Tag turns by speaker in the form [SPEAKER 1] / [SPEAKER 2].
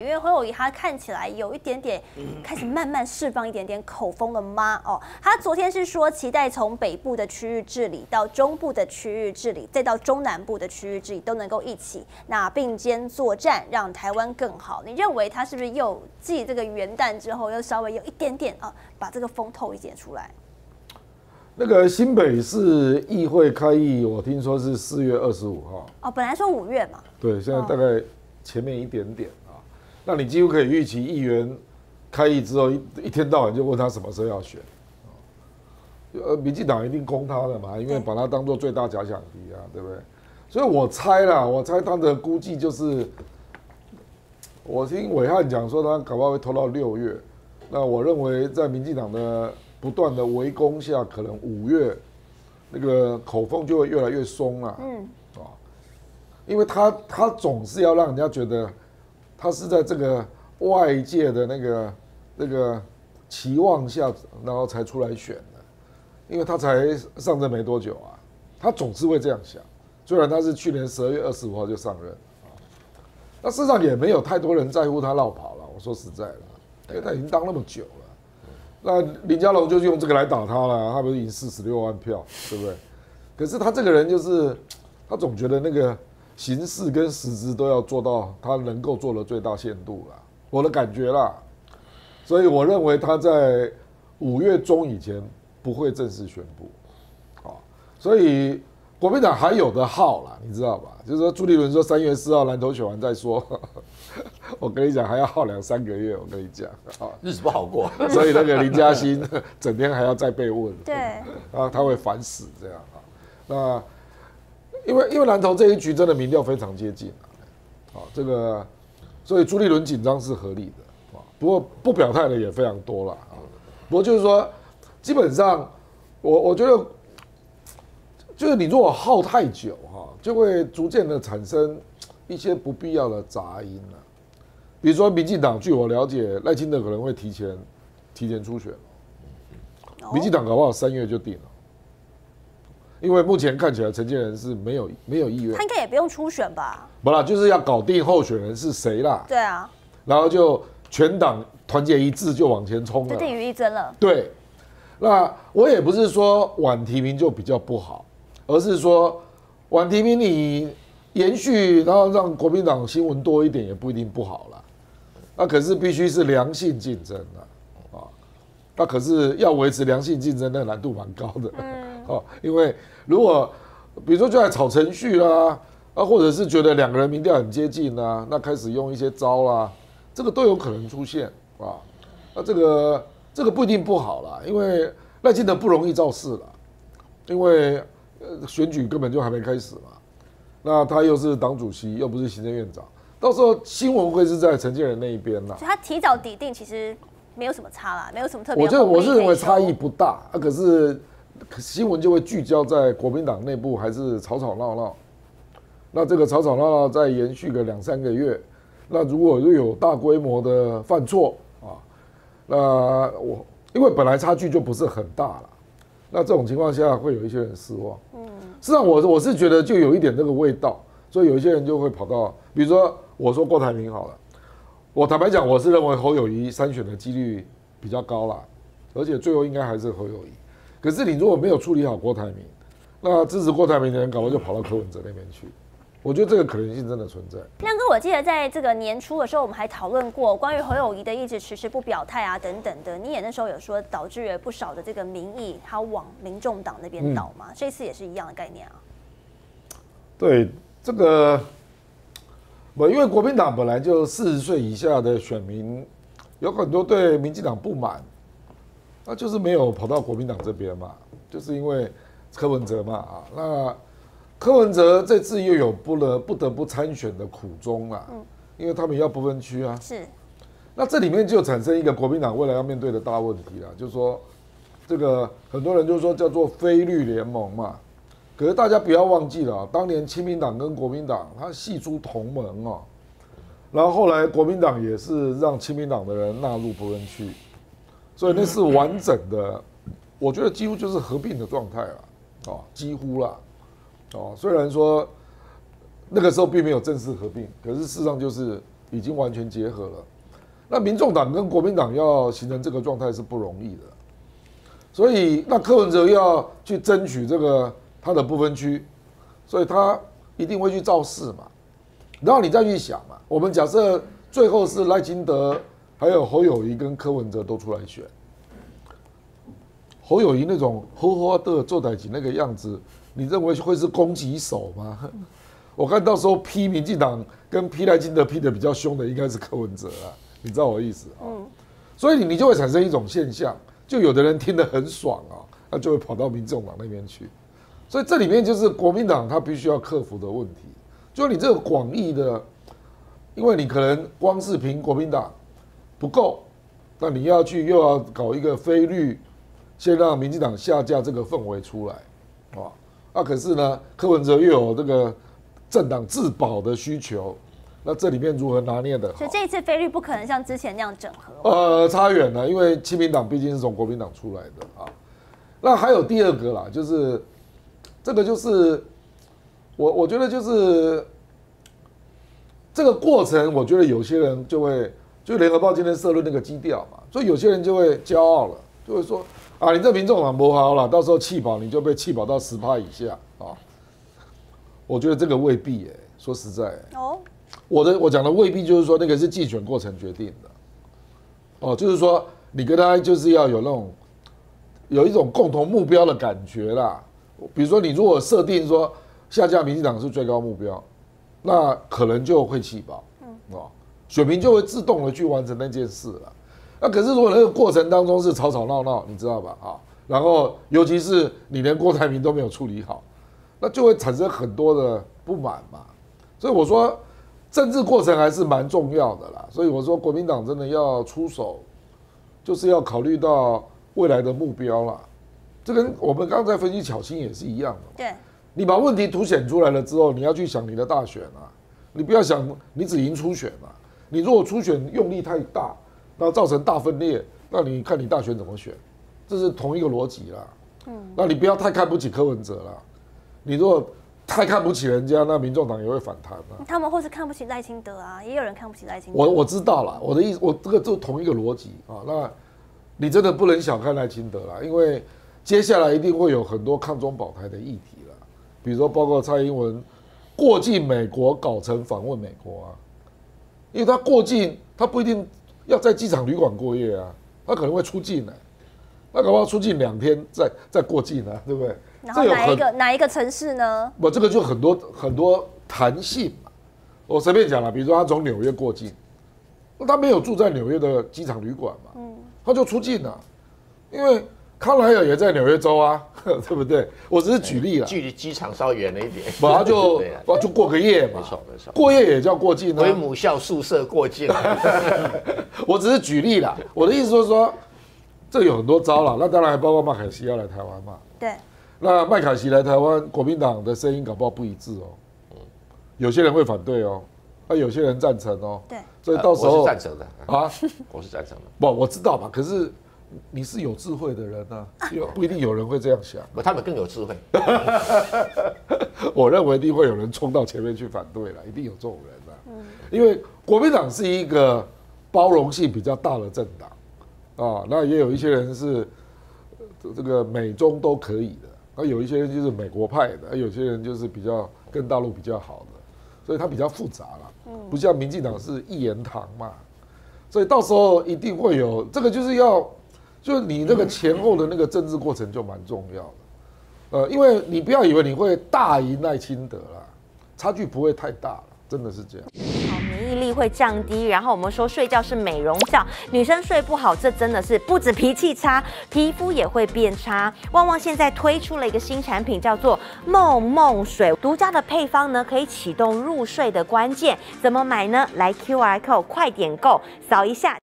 [SPEAKER 1] 因为侯友宜他看起来有一点点开始慢慢释放一点点口风了吗？哦，他昨天是说期待从北部的区域治理到中部的区域治理，再到中南部的区域治理都能够一起那并肩作战，让台湾更好。你认为他是不是又继这个元旦之后又稍微有一点点把这个风透一点出来？
[SPEAKER 2] 那个新北市议会开议，我听说是4月25号。
[SPEAKER 1] 哦，本来说5月嘛。
[SPEAKER 2] 对，现在大概前面一点点啊。那你几乎可以预期，议员开议之后一天到晚就问他什么时候要选。民进党一定攻他的嘛，因为把他当做最大假想敌啊，对不对？所以我猜他的估计就是，我听伟汉讲说他搞不好会拖到6月。那我认为在民进党的不断的围攻下，可能5月那个口风就会越来越松了。因为他总是要让人家觉得他是在这个外界的那个期望下，然后才出来选的。因为他才上任没多久啊，他总是会这样想。虽然他是去年12月25号就上任，那事实上也没有太多人在乎他落跑了。我说实在的，因为他已经当那么久了。那林佳龙就用这个来打他了，他不是赢46万票，对不对？可是他这个人就是，他总觉得那个形式跟实质都要做到他能够做的最大限度了，我的感觉啦。所以我认为他在5月中以前不会正式宣布，所以国民党还有的耗啦，你知道吧？就是说朱立伦说3月4号南投选完再说，我跟你讲还要耗2、3个月，我跟你讲，
[SPEAKER 3] 日子不好过。
[SPEAKER 2] 所以那个林嘉欣整天还要再被问，
[SPEAKER 1] 对，
[SPEAKER 2] 他会烦死这样啊。那因为南投这一局真的民调非常接近这个，所以朱立伦紧张是合理的不过不表态的也非常多了不过就是说，基本上我觉得。就是你如果耗太久就会逐渐的产生一些不必要的杂音比如说民进党，据我了解，赖清德可能会提前出选，民进党搞不好3月就定了，因为目前看起来陈建仁是没有意愿，
[SPEAKER 1] 他应该也不用初选吧？
[SPEAKER 2] 不啦，就是要搞定候选人是谁啦。
[SPEAKER 1] 对啊，
[SPEAKER 2] 然后就全党团结一致就往前冲了，
[SPEAKER 1] 就定于一尊了。
[SPEAKER 2] 对，那我也不是说晚提名就比较不好。而是说，晚提名你延续，然后让国民党新闻多一点，也不一定不好啦。那可是必须是良性竞争那可是要维持良性竞争，那难度蛮高的。因为如果比如说就在炒程序啦，或者是觉得2个人民调很接近啦，那开始用一些招啦，这个都有可能出现那这个不一定不好啦，因为赖清德不容易造势啦，因为。选举根本就还没开始嘛，那他又是党主席，又不是行政院长，到时候新闻会是在陈建仁那一边啦。
[SPEAKER 1] 所以他提早抵定，其实没有什么差啦，没有什么特别。
[SPEAKER 2] 我是认为差异不大可是新闻就会聚焦在国民党内部还是吵吵闹闹。那这个吵吵闹闹再延续个2、3个月，那如果又有大规模的犯错那因为本来差距就不是很大了。那这种情况下会有一些人失望，事实上我是觉得就有一点那个味道，所以有一些人就会跑到，比如说我说郭台铭好了，我坦白讲我是认为侯友宜3选的几率比较高啦，而且最后应该还是侯友宜。可是你如果没有处理好郭台铭，那支持郭台铭的人搞不好就跑到柯文哲那边去。我觉得这个可能性真的存在。
[SPEAKER 1] 亮哥，我记得在这个年初的时候，我们还讨论过关于侯友宜的一直迟迟不表态等等的。你也那时候有说，导致了不少的这个民意，他往民众党那边倒嘛。这次也是一样的概念啊。
[SPEAKER 2] 对这个，因为国民党本来就40岁以下的选民有很多对民进党不满，那就是没有跑到国民党这边嘛，就是因为柯文哲嘛那。柯文哲这次又有不得不参选的苦衷啦，因为他们要不分区
[SPEAKER 1] 是，
[SPEAKER 2] 那这里面就产生一个国民党未来要面对的大问题啦，就是说，这个很多人就说叫做非绿联盟嘛，可是大家不要忘记了，当年亲民党跟国民党他系出同盟然后后来国民党也是让亲民党的人纳入不分区，所以那是完整的，我觉得几乎就是合并的状态了，几乎啦。虽然说那个时候并没有正式合并，可是事实上就是已经完全结合了。那民众党跟国民党要形成这个状态是不容易的，所以那柯文哲要去争取这个他的不分区，所以他一定会去造势嘛。然后你再去想嘛，我们假设最后是赖清德、还有侯友宜跟柯文哲都出来选，侯友宜那种呵呵的做代级那个样子，你认为会是攻击手吗？我看到时候批民进党跟批赖清德批的比较凶的应该是柯文哲啊。你知道我的意思啊？所以你就会产生一种现象，就有的人听得很爽啊，那就会跑到民众党那边去。所以这里面就是国民党他必须要克服的问题，就是你这个广义的，因为你可能光是凭国民党不够，那你要去又要搞一个非绿，先让民进党下架这个氛围出来，啊，那可是呢，柯文哲又有这个政党自保的需求。那这里面如何拿捏的？
[SPEAKER 1] 所以这一次菲律不可能像之前那样整合。
[SPEAKER 2] 差远了，因为亲民党毕竟是从国民党出来的啊。那还有第二个啦，就是这个就是我觉得就是这个过程，我觉得有些人就会，就联合报今天社论那个基调嘛，所以有些人就会骄傲了，就会说啊，你这民众党不好了，到时候弃保你就被弃保到10%以下啊。我觉得这个未必说实在哦。我讲的未必就是说那个是竞选过程决定的，哦，就是说你跟他就是要有那种有一种共同目标的感觉啦。比如说你如果设定说下架民进党是最高目标，那可能就会弃保，哦，选民就会自动的去完成那件事了。那可是如果那个过程当中是吵吵闹闹，你知道吧？啊，然后尤其是你连郭台铭都没有处理好，那就会产生很多的不满嘛。所以我说。政治过程还是蛮重要的啦，所以我说国民党真的要出手，就是要考虑到未来的目标啦。这跟我们刚才分析巧芯也是一样的。
[SPEAKER 1] 对，
[SPEAKER 2] 你把问题凸显出来了之后，你要去想你的大选啊，你不要想你只赢初选啊。你如果初选用力太大，然后造成大分裂，那你看你大选怎么选？这是同一个逻辑啦。那你不要太看不起柯文哲啦。你如果太看不起人家，那民众党也会反弹啊。
[SPEAKER 1] 他们或是看不起赖清德啊，也有人看不起赖清德。
[SPEAKER 2] 我知道了，我的意思，我这个就同一个逻辑啊。那你真的不能小看赖清德啦，因为接下来一定会有很多抗中保台的议题啦，比如说包括蔡英文过境美国搞成访问美国啊，因为他过境，他不一定要在机场旅馆过夜啊，他可能会出境他搞不好出境2天再过境啊，对不对？
[SPEAKER 1] 然后哪一个城市呢？
[SPEAKER 2] 我这个就很多弹性嘛。我随便讲了，比如说他从纽约过境，那他没有住在纽约的机场旅馆嘛，他就出境了，因为康莱尔也在纽约州啊，对不对？我只是举例了，
[SPEAKER 3] 距离机场稍远了一点，
[SPEAKER 2] 他就过个夜嘛，
[SPEAKER 3] 没错，
[SPEAKER 2] 过夜也叫过境啊，
[SPEAKER 3] 回母校宿舍过境。
[SPEAKER 2] 我只是举例啦，我的意思就是说，这有很多招啦，那当然还包括麦凯锡要来台湾嘛，
[SPEAKER 1] 对。那
[SPEAKER 2] 麦凯锡来台湾，国民党的声音搞不好不一致哦，有些人会反对哦，有些人赞成哦，
[SPEAKER 1] 对，
[SPEAKER 2] 所以到时候
[SPEAKER 3] 我是赞成的啊，我是赞成的。
[SPEAKER 2] 不，我知道嘛，可是你是有智慧的人啊，不一定有人会这样想。
[SPEAKER 3] 他们更有智慧。
[SPEAKER 2] 我认为一定会有人冲到前面去反对了，一定有这种人啊。因为国民党是一个包容性比较大的政党啊，那也有一些人是这个美中都可以的。那有一些人就是美国派的，有些人就是比较跟大陆比较好的，所以它比较复杂了，不像民进党是一言堂嘛，所以到时候一定会有这个，就是你那个前后的那个政治过程就蛮重要的，因为你不要以为你会大赢赖清德啦，差距不会太大了，真的是这样。
[SPEAKER 4] 免疫力会降低，然后我们说睡觉是美容觉，女生睡不好，这真的是不止脾气差，皮肤也会变差。旺旺现在推出了一个新产品，叫做梦梦水，独家的配方呢，可以启动入睡的关键。怎么买呢？来 QR code 快点购，扫一下。